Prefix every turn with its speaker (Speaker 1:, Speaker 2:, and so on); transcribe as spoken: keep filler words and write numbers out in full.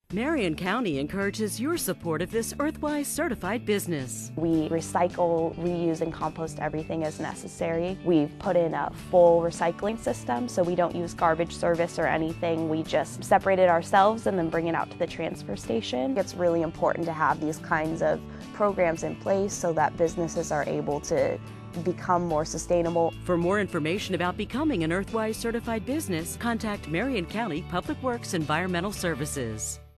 Speaker 1: Marion County encourages your support of this Earthwise certified business.
Speaker 2: We recycle, reuse, and compost everything as necessary. We've put in a full recycling system, so we don't use garbage service or anything. We just separate it ourselves and then bring it out to the transfer station. It's really important to have these kinds of programs in place so that businesses are able to become more sustainable.
Speaker 1: For more information about becoming an Earthwise certified business, contact Marion County Public Works Environmental Services.